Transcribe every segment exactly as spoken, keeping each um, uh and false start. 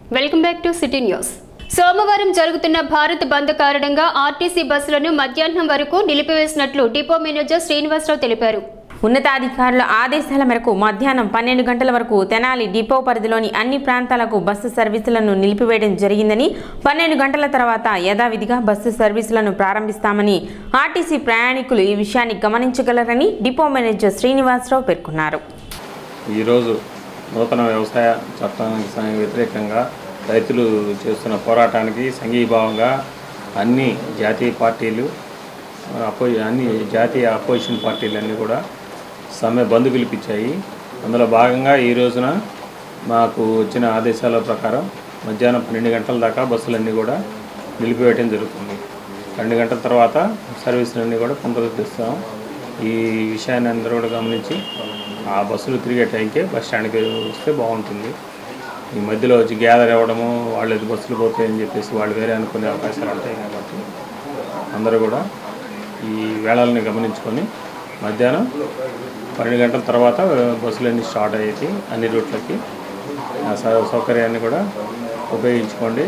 Welcome back to city news. సోమవారం జరుగుతున్న భారత్ బంద్ కారణంగా ఆర్టీసీ బస్సులను మధ్యాహ్నం వరకు నిలిపివేసినట్లు డిపో మేనేజర్ శ్రీనివాసరావు తెలిపారు. ఉన్నతాధికారుల ఆదేశాల మేరకు మధ్యాహ్నం పన్నెండు గంటల వరకు తెనాలి డిపో పరిధిలోని అన్ని ప్రాంతాలకు బస్సు సర్వీసులను నిలిపివేయడం జరిగిందని, పన్నెండు గంటల తర్వాత యథావిధిగా బస్సు సర్వీసులను ప్రారంభిస్తామని ఆర్టీసీ ప్రయాణికులు ఈ విషయాన్ని గమనించగలరని డిపో మేనేజర్ శ్రీనివాసరావు పేర్కొన్నారు. ఈరోజు నూతన వ్యవసాయ చట్టానికి వ్యతిరేకంగా రైతులు చేస్తున్న పోరాటానికి సంఘీభావంగా అన్ని జాతీయ పార్టీలు అపో అన్ని జాతీయ అపోజిషన్ పార్టీలన్నీ కూడా సమ్మె బంద్ పిలిపించాయి. అందులో భాగంగా ఈ రోజున మాకు వచ్చిన ఆదేశాల ప్రకారం మధ్యాహ్నం పన్నెండు గంటల దాకా బస్సులన్నీ కూడా నిలిపివేయడం జరుగుతుంది. రెండు గంటల తర్వాత సర్వీసులన్నీ కూడా పునరుద్ధరిస్తాం. ఈ విషయాన్ని అందరూ కూడా గమనించి ఆ బస్సులు తిరిగే టైంకే బస్ స్టాండ్కి వస్తే బాగుంటుంది. ఈ మధ్యలో వచ్చి గ్యాదర్ అవ్వడము, వాళ్ళు ఎది బస్సులు పోతాయని చెప్పేసి వాళ్ళు వేరే అనుకునే అవకాశాలు ఉంటాయి. కాబట్టి అందరూ కూడా ఈ వేళల్ని గమనించుకొని మధ్యాహ్నం పన్నెండు గంటల తర్వాత బస్సులన్నీ స్టార్ట్ అయ్యేది అన్ని రూట్లకి. ఆ సౌకర్యాన్ని కూడా ఉపయోగించుకోండి.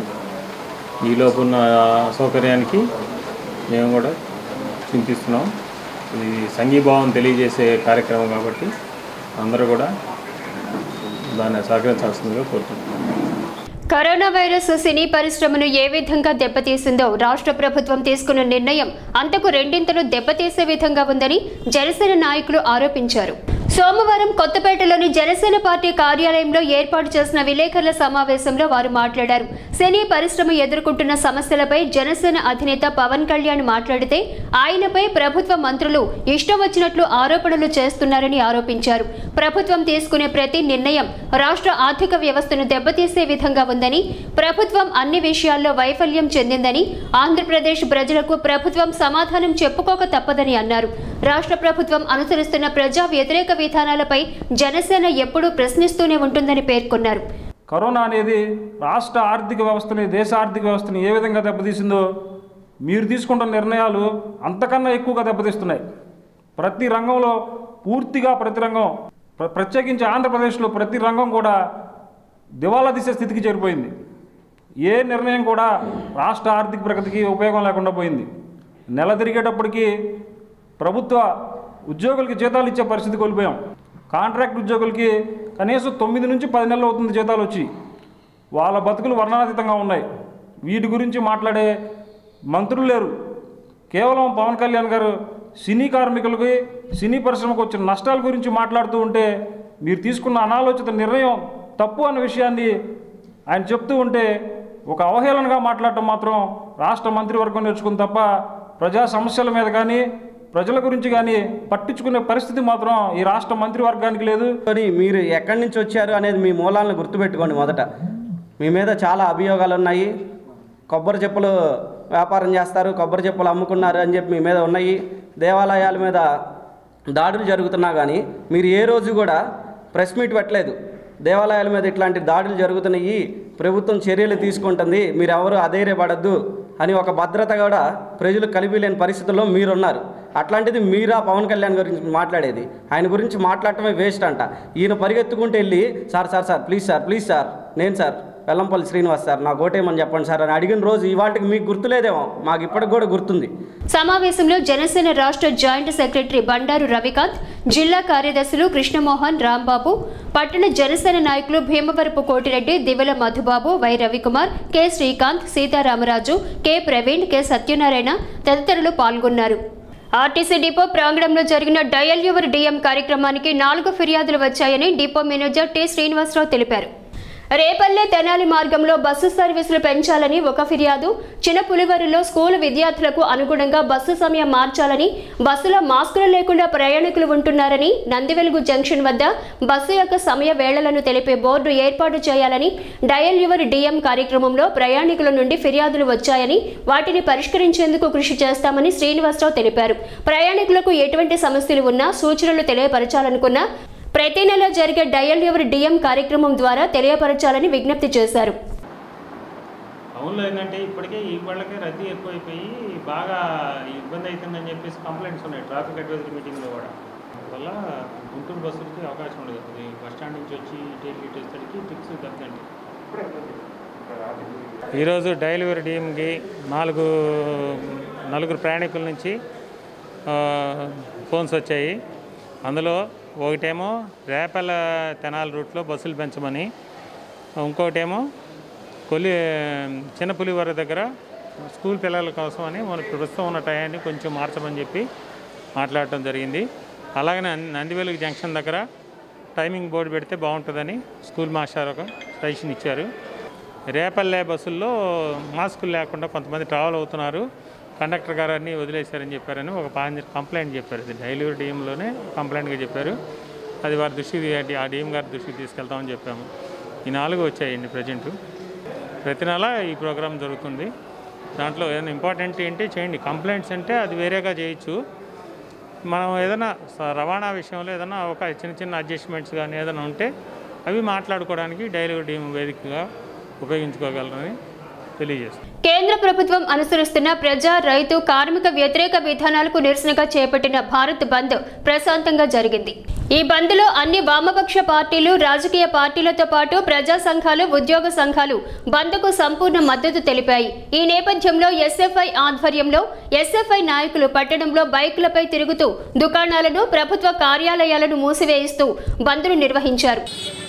ఈలోపు ఉన్న సౌకర్యానికి మేము కూడా చింతిస్తున్నాం. ఇది సంఘీభావం తెలియజేసే కార్యక్రమం కాబట్టి అందరూ కూడా దాన్ని సహకరించాల్సిందిగా కోరుతున్నాం. కరోనా వైరస్ సినీ పరిశ్రమను ఏ విధంగా దెబ్బతీసిందో రాష్ట్ర ప్రభుత్వం తీసుకున్న నిర్ణయం అంతకు రెండింతలు దెబ్బతీసే విధంగా ఉందని జనసేన నాయకులు ఆరోపించారు. సోమవారం కొత్తపేటలోని జనసేన పార్టీ కార్యాలయంలో ఏర్పాటు చేసిన విలేకరుల సమావేశంలో వారు మాట్లాడారు. సినీ పరిశ్రమ ఎదుర్కొంటున్న సమస్యలపై జనసేన అధినేత పవన్ కళ్యాణ్ మాట్లాడితే ఆయనపై ప్రభుత్వ మంత్రులు ఇష్టం వచ్చినట్లు ఆరోపణలు చేస్తున్నారని ఆరోపించారు. ప్రభుత్వం తీసుకునే ప్రతి నిర్ణయం రాష్ట్ర ఆర్థిక వ్యవస్థను దెబ్బతీసే విధంగా ఉందని, ప్రభుత్వం అన్ని విషయాల్లో వైఫల్యం చెందిందని, ఆంధ్రప్రదేశ్ ప్రజలకు ప్రభుత్వం సమాధానం చెప్పుకోక తప్పదని అన్నారు. రాష్ట్ర ప్రభుత్వం అనుసరిస్తున్న ప్రజా వ్యతిరేక విధానాలపై జనసేన ఎప్పుడూ ప్రశ్నిస్తూనే ఉంటుందని పేర్కొన్నారు. కరోనా అనేది రాష్ట్ర ఆర్థిక వ్యవస్థని, దేశ ఆర్థిక వ్యవస్థని ఏ విధంగా దెబ్బతీసిందో మీరు తీసుకుంటున్న నిర్ణయాలు అంతకన్నా ఎక్కువగా దెబ్బతీస్తున్నాయి. ప్రతి రంగంలో పూర్తిగా ప్రతి రంగం, ప్రత్యేకించి ఆంధ్రప్రదేశ్లో ప్రతి రంగం కూడా దివాలా తీసే స్థితికి చేరిపోయింది. ఏ నిర్ణయం కూడా రాష్ట్ర ఆర్థిక ప్రగతికి ఉపయోగం లేకుండా పోయింది. నెల తిరిగేటప్పటికీ ప్రభుత్వ ఉద్యోగులకి జీతాలు ఇచ్చే పరిస్థితి కోల్పోయాం. కాంట్రాక్ట్ ఉద్యోగులకి కనీసం తొమ్మిది నుంచి పది నెలలు అవుతుంది జీతాలు వచ్చి. వాళ్ళ బతుకులు వర్ణనాతీతంగా ఉన్నాయి. వీటి గురించి మాట్లాడే మంత్రులు లేరు. కేవలం పవన్ కళ్యాణ్ గారు సినీ కార్మికులకి, సినీ పరిశ్రమకు వచ్చిన నష్టాల గురించి మాట్లాడుతూ ఉంటే మీరు తీసుకున్న అనాలోచిత నిర్ణయం తప్పు అన్న విషయాన్ని ఆయన చెప్తూ ఉంటే ఒక అవహేళనగా మాట్లాడటం మాత్రం రాష్ట్ర మంత్రివర్గం నేర్చుకుని తప్ప ప్రజా సమస్యల మీద కానీ ప్రజల గురించి కానీ పట్టించుకునే పరిస్థితి మాత్రం ఈ రాష్ట్ర మంత్రివర్గానికి లేదు. కానీ మీరు ఎక్కడి నుంచి వచ్చారు అనేది మీ మూలాలను గుర్తుపెట్టుకోండి. మొదట మీ మీద చాలా అభియోగాలు ఉన్నాయి. కొబ్బరి చెప్పులు వ్యాపారం చేస్తారు, కొబ్బరి చెప్పులు అమ్ముకున్నారు అని చెప్పి మీ మీద ఉన్నాయి. దేవాలయాల మీద దాడులు జరుగుతున్నా కానీ మీరు ఏ రోజు కూడా ప్రెస్ మీట్ పెట్టలేదు. దేవాలయాల మీద ఇట్లాంటి దాడులు జరుగుతున్నాయి, ప్రభుత్వం చర్యలు తీసుకుంటుంది, మీరు ఎవరు అధైర్యపడద్దు అని ఒక భద్రత కూడా ప్రజలు కలిపి లేని పరిస్థితుల్లో మీరున్నారు. అట్లాంటిది మీరా పవన్ కళ్యాణ్ గురించి మాట్లాడేది? ఆయన గురించి మాట్లాడటమే వేస్ట్ అంట. ఈయన పరిగెత్తుకుంటూ వెళ్ళి sir sir sir please sir please sir నేను సార్ వెల్లంపల్లి శ్రీనివాస్ సార్ నాకు ఓటేమని చెప్పండి సార్ అని అడిగిన రోజు ఇవాళకి మీకు గుర్తులేదేమో, మాకు ఇప్పటికి కూడా గుర్తుంది. సమావేశంలో జనసేన రాష్ట్ర జాయింట్ సెక్రటరీ బండారు రవికాంత్, జిల్లా కార్యదర్శులు కృష్ణమోహన్, రాంబాబు, పట్టణ జనసేన నాయకులు Bhimavarapu Kotireddy, Divela Madhubabu, Y Ravikumar, K Srikanth, Sitaramaraju, K Praveen, K Satyanarayana తదితరులు పాల్గొన్నారు. ఆర్టీసీ డిపో ప్రాంగణంలో జరిగిన డయల్ యువర్ డిఎం కార్యక్రమానికి నాలుగు ఫిర్యాదులు వచ్చాయని డిపో మేనేజర్ టి శ్రీనివాసరావు తెలిపారు. రేపల్లె తెనాలి మార్గంలో బస్సు సర్వీసులు పెంచాలని ఒక ఫిర్యాదు, చిన్నపులివరిలో స్కూలు విద్యార్థులకు అనుగుణంగా బస్సు సమయం మార్చాలని, బస్సులో మాస్కులు లేకుండా ప్రయాణికులు ఉంటున్నారని, నందివెలుగు జంక్షన్ వద్ద బస్సు యొక్క సమయ వేళలను తెలిపే బోర్డు ఏర్పాటు చేయాలని, డయల్ యువర్ డిఎం కార్యక్రమంలో ప్రయాణికుల నుండి ఫిర్యాదులు వచ్చాయని, వాటిని పరిష్కరించేందుకు కృషి చేస్తామని శ్రీనివాసరావు తెలిపారు. ప్రయాణికులకు ఎటువంటి సమస్యలు ఉన్నా సూచనలు తెలియపరచాలనుకున్నా ప్రతి నెల జరిగే డయల్ యువర్ డిఎం కార్యక్రమం ద్వారా తెలియపరచాలని విజ్ఞప్తి చేశారు. టౌన్లో ఏంటంటే ఇప్పటికే ఈ వాళ్ళకే రద్దీ ఎక్కువైపోయి బాగా ఇబ్బంది అవుతుందని చెప్పేసి కంప్లైంట్స్ ఉన్నాయి ట్రాఫిక్ అడ్వైజరీ మీటింగ్లో కూడా. అందువల్ల గుంటూరు బస్సులకి అవకాశం ఉండదు. బస్ స్టాండ్ నుంచి వచ్చి ఇటు ఇటు వచ్చేసరికి ట్రిప్స్ దెబ్బతండి. ఈరోజు డైలివరీ టీమ్కి నాలుగు నలుగురు ప్రయాణికుల నుంచి ఫోన్స్ వచ్చాయి. అందులో ఒకటేమో రేపల తెనాలి రూట్లో బస్సులు పెంచమని, ఇంకోటేమో కొలి చిన్నపులివర దగ్గర స్కూల్ పిల్లల కోసం అని మనకు ప్రస్తుతం ఉన్న టయాన్ని కొంచెం మార్చమని చెప్పి మాట్లాడటం జరిగింది. అలాగనే నందివెలుగు జంక్షన్ దగ్గర టైమింగ్ బోర్డు పెడితే బాగుంటుందని స్కూల్ మాస్టర్ ఒక సజెషన్ ఇచ్చారు. రేపల్లె బస్సుల్లో మాస్కులు లేకుండా కొంతమంది ట్రావెల్ అవుతున్నారు, కండక్టర్ గారు అన్నీ వదిలేశారని చెప్పారని ఒక కంప్లైంట్ చెప్పారు. ఇది డైలివరీ టీంలోనే కంప్లైంట్గా చెప్పారు. అది వారి దృష్టికి ఆ డీఎం గారి దృష్టికి తీసుకెళ్తామని చెప్పాము. ఈ నాలుగు వచ్చాయండి ప్రజెంట్. ప్రతి నెల ఈ ప్రోగ్రాం జరుగుతుంది. దాంట్లో ఏదైనా ఇంపార్టెంట్ ఏంటి చేయండి. కంప్లైంట్స్ అంటే అది వేరేగా చేయొచ్చు. మనం ఏదైనా రవాణా విషయంలో ఏదైనా ఒక చిన్న చిన్న అడ్జస్ట్మెంట్స్ కానీ ఏదైనా ఉంటే అవి మాట్లాడుకోవడానికి డైలివరీ టీం వేదికగా ఉపయోగించుకోగలరని తెలియజేస్తుంది. కేంద్ర ప్రభుత్వం అనుసరిస్తున్న ప్రజా రైతు కార్మిక వ్యతిరేక విధానాలకు నిరసనగా చేపట్టిన భారత్ బంద్ ప్రశాంతంగా జరిగింది. ఈ బంద్లో అన్ని వామపక్ష పార్టీలు, రాజకీయ పార్టీలతో పాటు ప్రజా సంఘాలు, ఉద్యోగ సంఘాలు బంద్కు సంపూర్ణ మద్దతు తెలిపాయి. ఈ నేపథ్యంలో ఎస్ఎఫ్ఐ ఆధ్వర్యంలో ఎస్ఎఫ్ఐ నాయకులు పట్టణంలో బైకులపై తిరుగుతూ దుకాణాలను, ప్రభుత్వ కార్యాలయాలను మూసివేయిస్తూ బంద్ను నిర్వహించారు.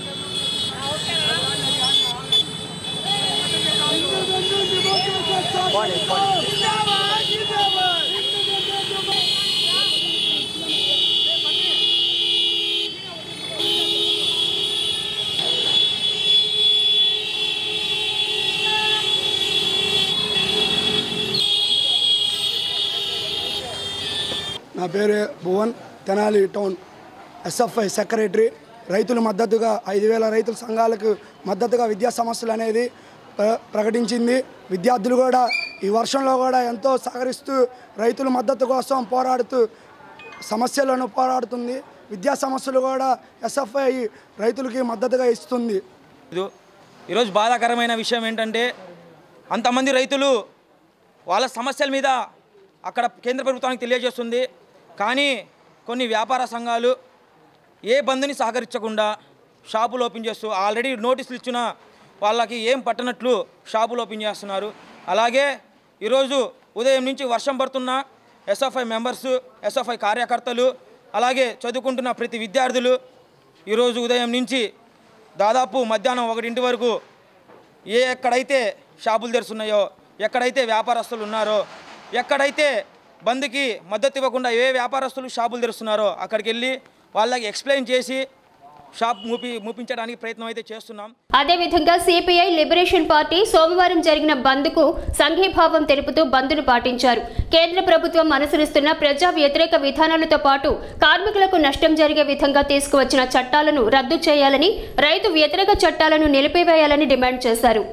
నా పేరు Bhuvan, Tenali town SFI secretary. రైతుల మద్దతుగా ఐదు వేల రైతుల సంఘాలకు మద్దతుగా విద్యా సమస్యలు అనేది ప్ర ప్రకటించింది. విద్యార్థులు కూడా ఈ వర్షంలో కూడా ఎంతో సహకరిస్తూ రైతుల మద్దతు కోసం పోరాడుతూ సమస్యలను పోరాడుతుంది. విద్యా సమస్యలు కూడా ఎస్ఎఫ్ఐ రైతులకి మద్దతుగా ఇస్తుంది. ఈరోజు బాధాకరమైన విషయం ఏంటంటే అంతమంది రైతులు వాళ్ళ సమస్యల మీద అక్కడ కేంద్ర ప్రభుత్వానికి తెలియజేస్తుంది. కానీ కొన్ని వ్యాపార సంఘాలు ఏ బంద్ని సహకరించకుండా షాపులు ఓపెన్ చేస్తూ ఆల్రెడీ నోటీసులు ఇచ్చిన వాళ్ళకి ఏం పట్టనట్లు షాపులు ఓపెన్ చేస్తున్నారు. అలాగే ఈరోజు ఉదయం నుంచి వర్షం పడుతున్న ఎస్ఎఫ్ఐ మెంబర్సు, ఎస్ఎఫ్ఐ కార్యకర్తలు, అలాగే చదువుకుంటున్న ప్రతి విద్యార్థులు ఈరోజు ఉదయం నుంచి దాదాపు మధ్యాహ్నం ఒకటింటి వరకు ఏ ఎక్కడైతే షాపులు తెరుస్తున్నాయో, ఎక్కడైతే వ్యాపారస్తులు ఉన్నారో, ఎక్కడైతే బంద్కి మద్దతు ఇవ్వకుండా ఏ వ్యాపారస్తులు షాపులు తెరుస్తున్నారో అక్కడికి వెళ్ళి వాళ్ళకి ఎక్స్ప్లెయిన్ చేసి షాప్ మూపి మూపించడానికి ప్రయత్నం అయితే చేస్తున్నాం. అదేవిధంగా సిపిఐ లిబరేషన్ పార్టీ సోమవారం జరిగిన బంద్కు సంఘీభావం తెలుపుతూ బంద్ను పాటించారు. కేంద్ర ప్రభుత్వం అనుసరిస్తున్న ప్రజా వ్యతిరేక విధానాలతో పాటు కార్మికులకు నష్టం జరిగే విధంగా తీసుకువచ్చిన చట్టాలను రద్దు చేయాలని, రైతు వ్యతిరేక చట్టాలను నిలిపివేయాలని డిమాండ్ చేశారు.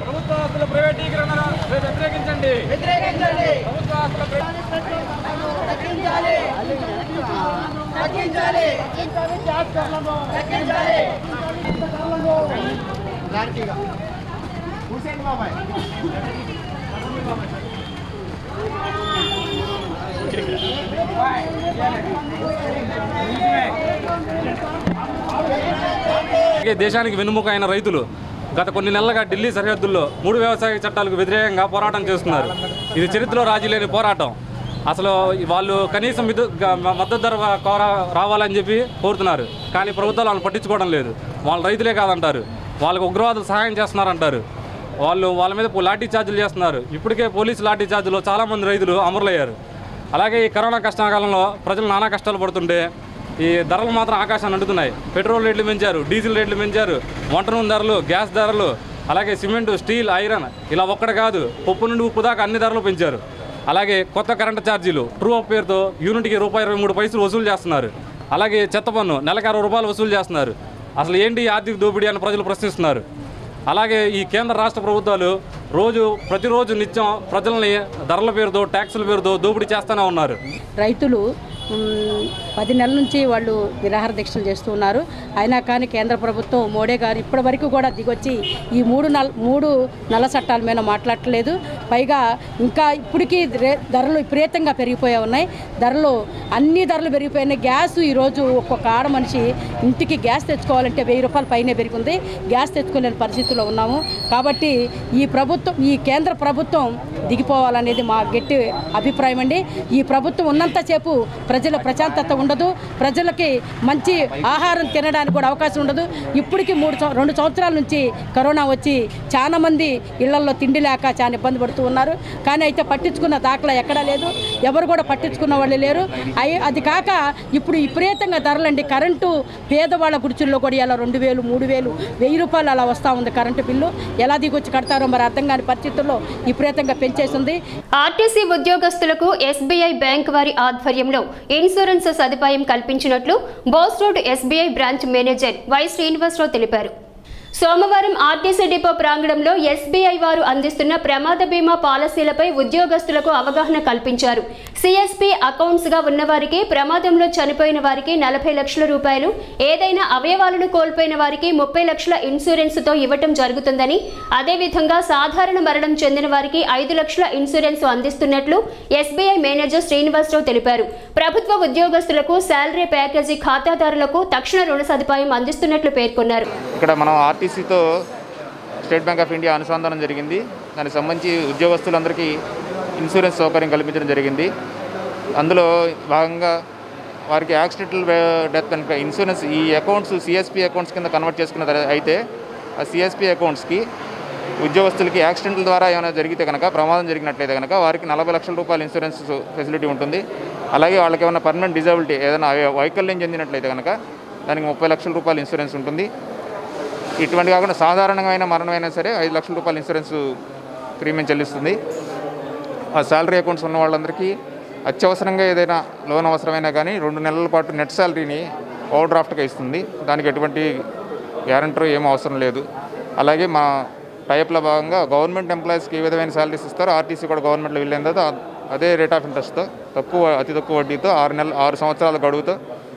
దేశానికి వెన్నుముక అయిన రైతులు గత కొన్ని నెలలుగా ఢిల్లీ సరిహద్దుల్లో మూడు వ్యవసాయ చట్టాలకు వ్యతిరేకంగా పోరాటం చేస్తున్నారు. ఇది చరిత్రలో రాజీ లేని పోరాటం. అసలు వాళ్ళు కనీసం మద్దతు ధర కోర రావాలని చెప్పి కోరుతున్నారు. కానీ ప్రభుత్వాలు వాళ్ళని పట్టించుకోవడం లేదు. వాళ్ళు రైతులే కాదంటారు, వాళ్ళకు ఉగ్రవాదులు సహాయం చేస్తున్నారంటారు. వాళ్ళు వాళ్ళ మీద లాఠీ చార్జీలు చేస్తున్నారు. ఇప్పటికే పోలీసు లాఠీ చార్జీలో చాలామంది రైతులు అమరులయ్యారు. అలాగే ఈ కరోనా కష్టకాలంలో ప్రజలు నానా కష్టాలు పడుతుంటే ఈ ధరలు మాత్రం ఆకాశాన్ని అంటున్నాయి. పెట్రోల్ రేట్లు పెంచారు, డీజిల్ రేట్లు పెంచారు, వంట నూనె ధరలు, గ్యాస్ ధరలు, అలాగే సిమెంటు, స్టీల్, ఐరన్ ఇలా ఒక్కటి కాదు పప్పు నుండి ఉప్పు దాకా అన్ని ధరలు పెంచారు. అలాగే కొత్త కరెంటు ఛార్జీలు ట్రూ అప్ పేరుతో యూనిట్కి రూపాయి ఇరవై మూడు పైసలు వసూలు చేస్తున్నారు. అలాగే చెత్త పన్ను నెలకు అరవై రూపాయలు వసూలు చేస్తున్నారు. అసలు ఏంటి ఆర్థిక దోపిడీ అని ప్రజలు ప్రశ్నిస్తున్నారు. అలాగే ఈ కేంద్ర రాష్ట్ర ప్రభుత్వాలు రోజు ప్రతిరోజు నిత్యం ప్రజల్ని ధరల పేరుతో, ట్యాక్సుల పేరుతో దోపిడీ చేస్తూనే ఉన్నారు. రైతులు పది నెలల నుంచి వాళ్ళు నిరాహార దీక్షలు చేస్తూ ఉన్నారు. అయినా కానీ కేంద్ర ప్రభుత్వం మోడీ గారు ఇప్పటి వరకు కూడా దిగొచ్చి ఈ మూడు నల్ మూడు నల్ల చట్టాల మీద మాట్లాడట్లేదు. పైగా ఇంకా ఇప్పటికీ ధరలు విపరీతంగా పెరిగిపోయి ఉన్నాయి. ధరలు అన్ని ధరలు పెరిగిపోయినాయి. గ్యాస్ ఈరోజు ఒక్కొక్క ఆడ మనిషి ఇంటికి గ్యాస్ తెచ్చుకోవాలంటే వెయ్యి రూపాయల పైనే పెరిగింది. గ్యాస్ తెచ్చుకోలేని పరిస్థితిలో ఉన్నాము. కాబట్టి ఈ ప్రభుత్వం ఈ కేంద్ర ప్రభుత్వం దిగిపోవాలనేది మా గట్టి అభిప్రాయం అండి. ఈ ప్రభుత్వం ఉన్నంతసేపు ప్రజల ప్రశాంతత ఉండదు, ప్రజలకి మంచి ఆహారం తినడానికి కూడా అవకాశం ఉండదు. ఇప్పటికీ మూడు రెండు సంవత్సరాల నుంచి కరోనా వచ్చి చాలా మంది ఇళ్లలో తిండి లేక చాలా ఇబ్బంది పడుతూ ఉన్నారు. కానీ అయితే పట్టించుకున్న దాఖలా ఎక్కడా లేదు, ఎవరు కూడా పట్టించుకున్న వాళ్ళు లేరు. అది కాక ఇప్పుడు విపరీతంగా ధరలండి. కరెంటు పేదవాళ్ళ గుడిచుల్లో కూడా ఇలా రెండు వేలు మూడు వేలు వెయ్యి రూపాయలు అలా వస్తూ ఉంది కరెంటు బిల్లు. ఎలా దిగొచ్చి కడతారో మరి అర్థం కాని పరిస్థితుల్లో విపరీతంగా పెంచేస్తుంది. ఆర్టీసీ ఉద్యోగస్తులకు ఎస్బీఐ బ్యాంక్ వారి ఆధ్వర్యంలో ఇన్సూరెన్స్ సదుపాయం కల్పించినట్లు Bose road SBI branch manager Y Srinivasarao తెలిపారు. సోమవారం ఆర్టీసీ డిపో ప్రాంగణంలో ఎస్బీఐ వారు అందిస్తున్న ప్రమాద బీమా పాలసీలపై ఉద్యోగస్తులకు అవగాహన కల్పించారు. సిఎస్పీ అకౌంట్స్ గా ఉన్నవారికి, ప్రమాదంలో చనిపోయిన వారికి నలభై లక్షల రూపాయలు, ఏదైనా అవయవాలను కోల్పోయిన వారికి ముప్పై లక్షల ఇన్సూరెన్స్ తో ఇవ్వటం జరుగుతుందని, అదేవిధంగా సాధారణ మరణం చెందిన వారికి ఐదు లక్షల ఇన్సూరెన్స్ అందిస్తున్నట్లు ఎస్బీఐ మేనేజర్ శ్రీనివాసరావు తెలిపారు. ప్రభుత్వ ఉద్యోగస్తులకు శాలరీ ప్యాకేజీ ఖాతాదారులకు తక్షణ రుణ సదుపాయం అందిస్తున్నట్లు పేర్కొన్నారు. ఇక్కడ మనం ఆర్టీసీతో స్టేట్ బ్యాంక్ ఆఫ్ ఇండియా అనుసంధానం జరిగింది. దానికి సంబంధించి ఉద్యోగస్తులందరికీ ఇన్సూరెన్స్ సౌకర్యం కల్పించడం జరిగింది. అందులో భాగంగా వారికి యాక్సిడెంటల్ డెత్ కనుక ఇన్సూరెన్స్ ఈ అకౌంట్స్ సిఎస్పీ అకౌంట్స్ కింద కన్వర్ట్ చేసుకున్న అయితే ఆ సిఎస్పీ అకౌంట్స్కి ఉద్యోగస్తులకి యాక్సిడెంట్ల ద్వారా ఏమైనా జరిగితే కనుక, ప్రమాదం జరిగినట్లయితే కనుక వారికి నలభై లక్షల రూపాయల ఇన్సూరెన్స్ ఫెసిలిటీ ఉంటుంది. అలాగే వాళ్ళకి ఏమైనా పర్మనెంట్ డిజబిలిటీ ఏదైనా వైకల్యం చెందినట్లయితే కనుక దానికి ముప్పై లక్షల రూపాయల ఇన్సూరెన్స్ ఉంటుంది. ఇటువంటి కాకుండా సాధారణమైన మరణమైనా సరే ఐదు లక్షల రూపాయల ఇన్సూరెన్స్ ప్రీమియం చెల్లిస్తుంది. ఆ శాలరీ అకౌంట్స్ ఉన్న వాళ్ళందరికీ అత్యవసరంగా ఏదైనా లోన్ అవసరమైనా కానీ రెండు నెలల పాటు నెట్ శాలరీని ఓవర్ డ్రాఫ్ట్గా ఇస్తుంది. దానికి ఎటువంటి గ్యారంటీ ఏం అవసరం లేదు. అలాగే మా టైప్లో భాగంగా గవర్నమెంట్ ఎంప్లాయీస్కి ఏ విధమైన శాలరీస్ ఇస్తారో ఆర్టీసీ కూడా గవర్నమెంట్లో వెళ్ళిన తర్వాత అదే రేట్ ఆఫ్ ఇంట్రెస్ట్తో తక్కువ అతి తక్కువ వడ్డీతో ఆరు నెలలు ఆరు సంవత్సరాల గడువుతో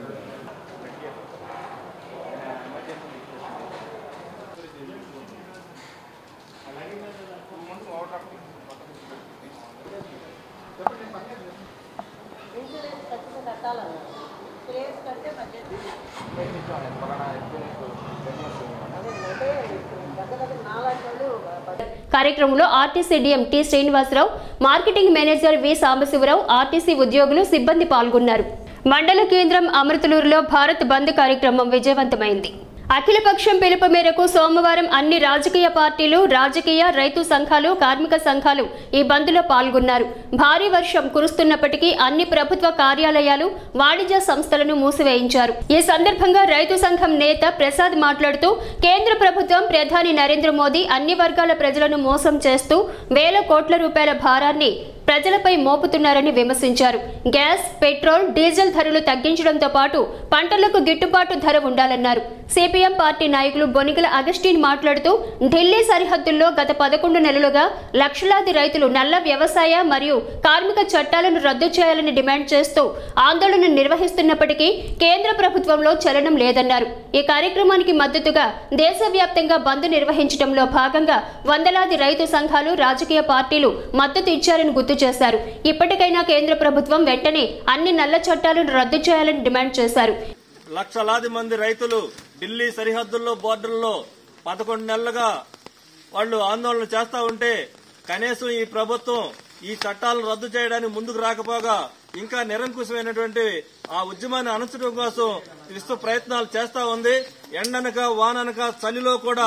కార్యక్రమంలో RTC DM T Srinivasarao, marketing manager V Sambasivarao, RTC ఉద్యోగులు, సిబ్బంది పాల్గొన్నారు. మండల కేంద్రం అమృతలూరులో భారత్ బంద్ కార్యక్రమం విజయవంతమైంది. అఖిలపక్షం పిలుపు మేరకు సోమవారం అన్ని రాజకీయ పార్టీలు, రాజకీయ, రైతు సంఘాలు, కార్మిక సంఘాలు ఈ బంద్లో పాల్గొన్నారు. భారీ వర్షం కురుస్తున్నప్పటికీ అన్ని ప్రభుత్వ కార్యాలయాలు, వాణిజ్య సంస్థలను మూసివేయించారు. ఈ సందర్భంగా రైతు సంఘం నేత ప్రసాద్ మాట్లాడుతూ కేంద్ర ప్రభుత్వం ప్రధాని నరేంద్ర మోదీ అన్ని వర్గాల ప్రజలను మోసం చేస్తూ వేల కోట్ల రూపాయల భారాన్ని ప్రజలపై మోపుతున్నారని విమర్శించారు. గ్యాస్, పెట్రోల్, డీజిల్ ధరలు తగ్గించడంతో పాటు పంటలకు గిట్టుబాటు ధర ఉండాలన్నారు. సిపిఎం పార్టీ నాయకులు బొనిగల అగస్టిన్ మాట్లాడుతూ ఢిల్లీ సరిహద్దుల్లో గత పదకొండు నెలలుగా లక్షలాది రైతులు నల్ల వ్యవసాయ మరియు కార్మిక చట్టాలను రద్దు చేయాలని డిమాండ్ చేస్తూ ఆందోళన నిర్వహిస్తున్నప్పటికీ కేంద్ర ప్రభుత్వంలో చలనం లేదన్నారు. ఈ కార్యక్రమానికి మద్దతుగా దేశవ్యాప్తంగా బంద్ నిర్వహించడంలో భాగంగా వందలాది రైతు సంఘాలు, రాజకీయ పార్టీలు మద్దతు ఇచ్చారని గుర్తు చేశారు. ఇప్పటికైనా కేంద్ర ప్రభుత్వం వెంటనే అన్ని నల్ల చట్టాలను రద్దు చేయాలని డిమాండ్ చేశారు. లక్షలాది మంది రైతులు ఢిల్లీ సరిహద్దుల్లో, బోర్డర్లో పదకొండు నెలలుగా వాళ్ళు ఆందోళన చేస్తా ఉంటే కనీసం ఈ ప్రభుత్వం ఈ చట్టాలను రద్దు చేయడానికి ముందుకు రాకపోగా ఇంకా నిరంకుశమైనటువంటి ఆ ఉద్యమాన్ని అణచడం కోసం విశ్వ ప్రయత్నాలు చేస్తా ఉంది. ఎండనక వాననక చలిలో కూడా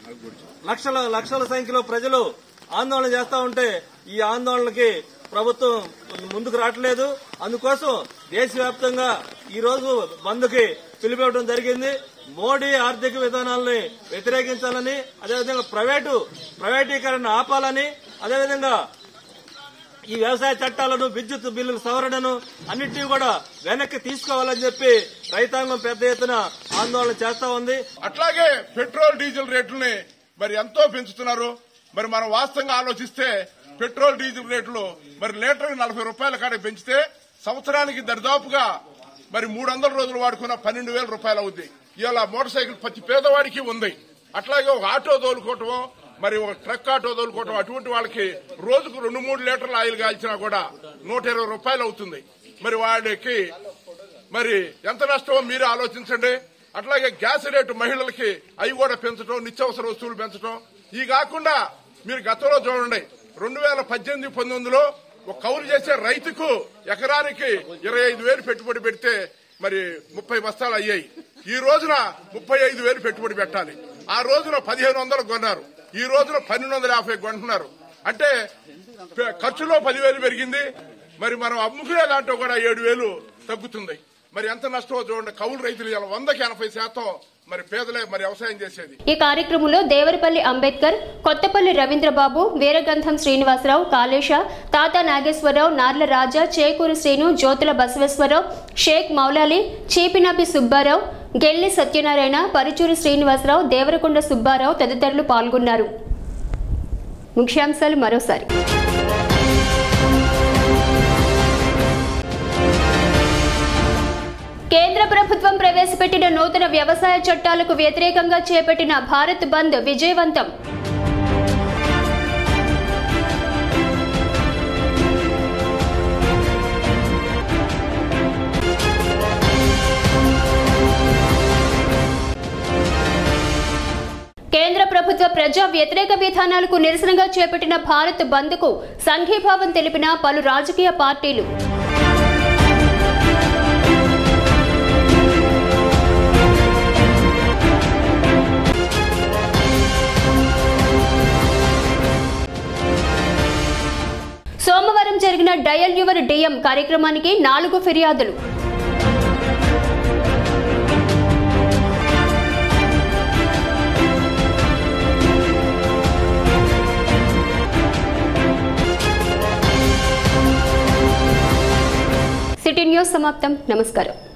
లక్షల లక్షల సంఖ్యలో ప్రజలు ఆందోళన చేస్తా ఉంటే ఈ ఆందోళనకి ప్రభుత్వం ముందుకు రావట్లేదు. అందుకోసం దేశవ్యాప్తంగా ఈ రోజు బంద్కి పిలిపివ్వడం జరిగింది. మోడీ ఆర్థిక విధానాలని వ్యతిరేకించాలని, అదేవిధంగా ప్రైవేటు ప్రైవేటీకరణ ఆపాలని, అదేవిధంగా ఈ వ్యవసాయ చట్టాలను, విద్యుత్ బిల్లుల సవరణను అన్నింటినీ కూడా వెనక్కి తీసుకోవాలని చెప్పి రైతాంగం పెద్ద ఎత్తున ఆందోళన చేస్తా ఉంది. అట్లాగే పెట్రోల్, డీజిల్ రేట్లని మరి ఎంతో పెంచుతున్నారు. మరి మనం వాస్తవంగా ఆలోచిస్తే పెట్రోల్, డీజిల్ రేట్లు మరి లీటర్ నలభై రూపాయల కాడ పెంచితే సంవత్సరానికి దరిదాపుగా మరి మూడు వందల రోజులు వాడుకున్న పన్నెండు వేల రూపాయలు అవుతాయి. ఇలా మోటార్ సైకిల్ ప్రతి పేదవాడికి ఉంది. అట్లాగే ఒక ఆటో తోలుకోవటం, మరి ఒక ట్రక్ ఆటో తోలుకోవటం, అటువంటి వాళ్ళకి రోజుకు రెండు మూడు లీటర్ల ఆయిల్ కాల్చినా కూడా నూట ఇరవై రూపాయలు అవుతుంది. మరి వాళ్ళకి మరి ఎంత నష్టమో మీరే ఆలోచించండి. అట్లాగే గ్యాస్ రేటు మహిళలకి అవి కూడా పెంచడం, నిత్యావసర వస్తువులు పెంచడం. ఈ కాకుండా మీరు గతంలో చూడండి, రెండు వేల పద్దెనిమిది పంతొమ్మిదిలో ఒక కౌలు చేసే రైతుకు ఎకరానికి ఇరవై ఐదు వేలు పెట్టుబడి పెడితే మరి ముప్పై బస్తాలు అయ్యాయి. ఈ రోజున ముప్పై ఐదు వేలు పెట్టుబడి పెట్టాలి. ఆ రోజున పదిహేను వందలు కొన్నారు, ఈ రోజున పన్నెండు వందల యాభై కొంటున్నారు. అంటే ఖర్చులో పదివేలు పెరిగింది, మరి మనం అమ్ముకునే దాంట్లో కూడా ఏడు వేలు తగ్గుతుంది. మరి ఎంత నష్టమో చూడండి. కౌలు రైతులు ఇలా వందకి ఎనభై శాతం మరి పేదలే మరి వ్యవసాయం చేసేది. ఈ కార్యక్రమంలో దేవరపల్లి అంబేద్కర్, కొత్తపల్లి రవీంద్రబాబు, వీరగంధం శ్రీనివాసరావు, కాళేశ, తాత నాగేశ్వరరావు, నార్ల రాజా, చేకూరు శ్రీను, జ్యోతుల బసవేశ్వరరావు, షేక్ మౌలాలి, చీపినాపి సుబ్బారావు, గెల్లి సత్యనారాయణ, పరుచూరి శ్రీనివాసరావు, దేవరకొండ సుబ్బారావు తదితరులు పాల్గొన్నారు. ముఖ్యాంశాలు మరోసారి. కేంద్ర ప్రభుత్వం ప్రవేశపెట్టిన నూతన వ్యవసాయ చట్టాలకు వ్యతిరేకంగా చేపట్టిన భారత్ బంద్ విజయవంతం. కేంద్ర ప్రభుత్వ ప్రజా వ్యతిరేక విధానాలకు నిరసనగా చేపట్టిన భారత్ బంద్కు సంఘీభావం తెలిపిన పలు రాజకీయ పార్టీలు. సోమవారం జరిగిన డయల్ యువర్ డిఎం కార్యక్రమానికి నాలుగు ఫిర్యాదులు. సిటీ న్యూస్ సమాప్తం. నమస్కారం.